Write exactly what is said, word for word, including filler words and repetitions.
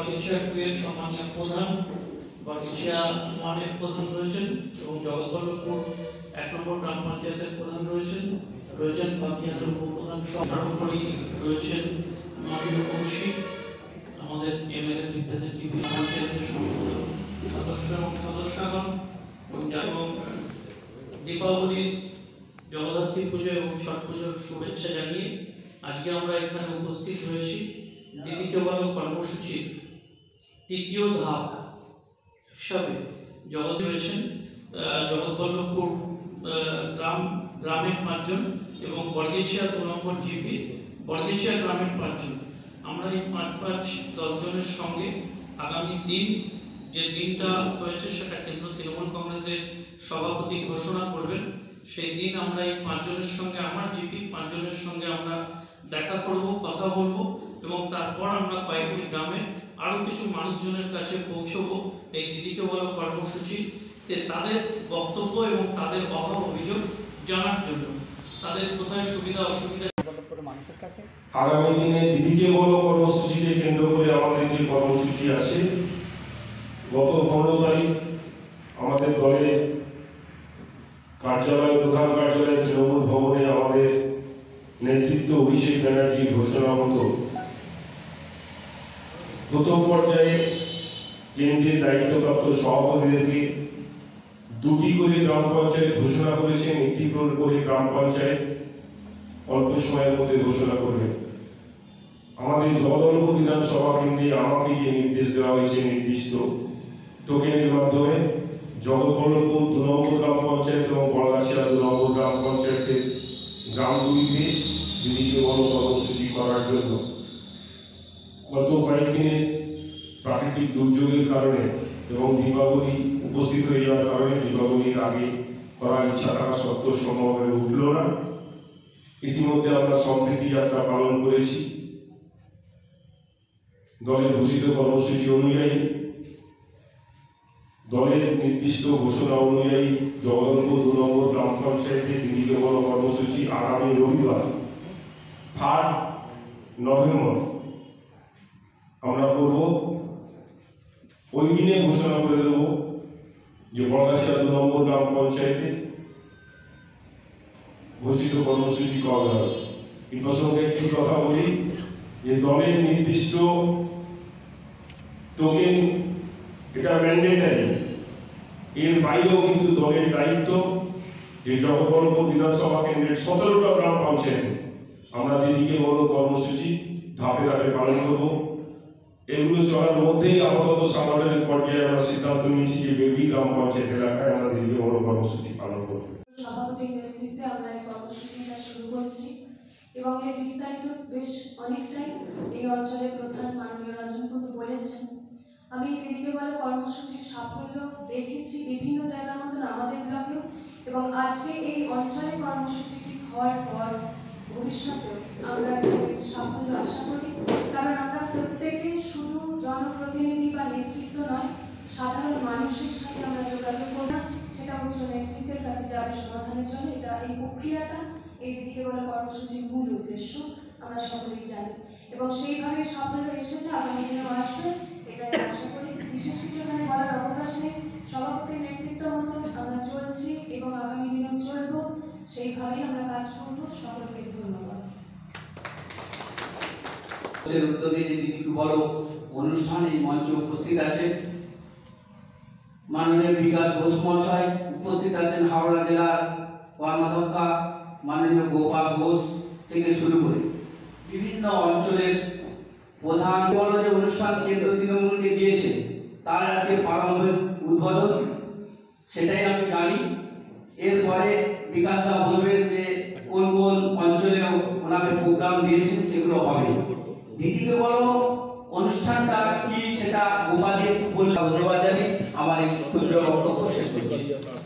বাগিচা টু এর সম্মানীয় প্রধান, বাগিচা ওয়ান এর প্রধান রয়েছেন এবং জগৎবল্লভপুর এক নম্বর গ্রাম পঞ্চায়েতের প্রধান রয়েছেন রয়েছেন বাগিচার উপপ্রধান, সর্বোপরি রয়েছেন মাননীয় কৌশিক, আমাদের এমএলএ রিপ্রেজেন্টেটিভ, পঞ্চায়েতের সমস্ত সদস্য এবং সদস্যগণ এবং দীপাবলির জগদ্ধাত্রী পুজো এবং ছট পুজোর শুভেচ্ছা জানিয়ে আজকে আমরা এখানে উপস্থিত হয়েছি দিদিকে বলো কর্মসূচির তৃতীয় ধাপ হিসাবে জগৎ রয়েছেন জগৎবল্লভপুর গ্রাম গ্রামের পাঁচজন এবং বর্গেছিয়া দু নম্বর জিপি বর্গেছিয়া গ্রামের পাঁচজন। আমরা এই পাঁচ পাঁচ দশ জনের সঙ্গে আগামী দিন যে দিনটা হয়েছে সেটা কেন্দ্র তৃণমূল কংগ্রেসের সভাপতি ঘোষণা করবেন, সেই দিন আমরা এই পাঁচজনের সঙ্গে আমার জিপি পাঁচজনের সঙ্গে আমরা দেখা করব, কথা বলবো এবং তারপর আমরা কয়েকটি গ্রামে আরও কিছু মানুষজনের কাছে পৌঁছবো এই দিদিকে বলো কর্মসূচিতে তাদের বক্তব্য এবং তাদের অভাব অভিযোগ জানার জন্য, তাদের কোথায় সুবিধা অসুবিধা মানুষের কাছে। আগামী দিনে দিদিকে বলো কর্মসূচিকে কেন্দ্র করে আমাদের যে কর্মসূচি আছে, গত পনেরো তারিখ আমাদের দলের কার্যালয় প্রধান কার্যালয় তৃণমূল ভবনে আমাদের নেতৃত্ব অভিষেক ব্যানার্জির ঘোষণা মতো প্রথম পর্যায়ে কেন্দ্রের দায়িত্বপ্রাপ্ত সভাপতিদেরকে দুটি করে গ্রাম পঞ্চায়েত ঘোষণা করেছেন, একটি করে গ্রাম পঞ্চায়েত অল্প সময়ের মধ্যে ঘোষণা করবেন। আমাদের জগদলপুর বিধানসভা কেন্দ্রে আমাকে যে নির্দেশ দেওয়া হয়েছে নির্দিষ্ট টোকেনের মাধ্যমে জগৎবল্লভপুর দু নম্বর গ্রাম পঞ্চায়েত এবং বড়গাছিয়া দু নম্বর গ্রাম পঞ্চায়েতের গ্রামগুলিতে দিদিকে বলো কর্মসূচি করার জন্য গত কয়েকদিনে প্রাকৃতিক দুর্যোগের কারণে এবং দীপাবলি উপস্থিত হয়ে যাওয়ার কারণে দীপাবলির আগে করার ইচ্ছা থাকা সত্ত্বেও সম্ভব হয়ে উঠল না। ইতিমধ্যে আমরা সম্প্রীতি যাত্রা পালন করেছি। দলের ঘোষিত কর্মসূচি অনুযায়ী দলের নির্দিষ্ট ঘোষণা অনুযায়ী জগদলপুর দু নম্বর গ্রাম পঞ্চায়েতে দিদিকে বলো কর্মসূচি আগামী রবিবার থার্ড নভেম্বর আমরা করব। ওই দিনে ঘোষণা করে দেব যে বড়গাছিয়া দু নম্বর গ্রাম পঞ্চায়েতে ঘোষিত কর্মসূচি করা হবে। এই প্রসঙ্গে একটি কথা বলি যে দলের নির্দিষ্ট টোকেন এটা ম্যান্ডেটারি, এর বাইরেও কিন্তু দলের দায়িত্ব যে জগৎবল্লভপুর বিধানসভা কেন্দ্রের সতেরোটা গ্রাম পঞ্চায়েত আমরা দিদিকে বলো কর্মসূচি ধাপে ধাপে পালন করব। এগুলো চলার মধ্যেই আপাতত সাধারণের পর্যায়ে আমরা সিদ্ধান্ত নিয়েছি যে বেবি গ্রাম পঞ্চায়েত এলাকায় আমরা দিদিকে বলো কর্মসূচি পালন করব। সভাপতির নেতৃত্বে আমরা এই কর্মসূচিটা শুরু করছি এবং এর বিস্তারিত বেশ অনেকটাই এই অঞ্চলের প্রধান মাননীয় রঞ্জন কুণ্ডু বলেছেন। আমি দিদিকে বলো কর্মসূচির সাফল্য দেখেছি বিভিন্ন জায়গার মতন আমাদের ব্লকেও এবং আজকে এই অঞ্চলে কর্মসূচিটি হওয়ার পর ভবিষ্যতেও আমরা এর সাফল্য আশা করি, কারণ আমরা প্রত্যেকে শুধু জনপ্রতিনিধি বা নেতৃত্ব নয়, সাধারণ মানুষের সাথে আমরা যোগাযোগ করি না, সেটা হচ্ছে নেতৃত্বের কাছে যাবে সমাধানের জন্য। এটা এই প্রক্রিয়াটা এই দিদিকে বলা কর্মসূচির মূল উদ্দেশ্য আমরা সকলেই জানি এবং সেইভাবে সাফল্য এসেছে, আগামী দিনেও আসবে এটাই আশা করি। বিশেষ কিছু এখানে বলার অবকাশ নেই, সভাপতির নেতৃত্ব মতন আমরা চলছি এবং আগামী দিনেও চলবো, সেইভাবেই আমরা কাজ করব। সকলকে ধন্যবাদ। উদ্যোগে যে দিদিকে বলো অনুষ্ঠানে মঞ্চে উপস্থিত আছেন মাননীয় বিকাশ ঘোষ মহাশয়, উপস্থিত আছেন হাওড়া জেলার কর্মাধ্যক্ষ মাননীয় গোপাল ঘোষ থেকে শুরু করে বিভিন্ন অঞ্চলের প্রধান বলো যে অনুষ্ঠান কেন্দ্র তৃণমূলকে দিয়েছে তার আজকে প্রারম্ভিক উদ্বোধন, সেটাই আমি জানি। এরপরে বিকাশদা বলবেন যে কোন কোন অঞ্চলে ওনাকে প্রোগ্রাম দিয়েছেন সেগুলো হবে। দিদিকে বলো অনুষ্ঠানটা কি সেটা গোপাল একটু বললে ধন্যবাদ জানি। আমার এই ক্ষুদ্র বক্তব্য শেষ করছি।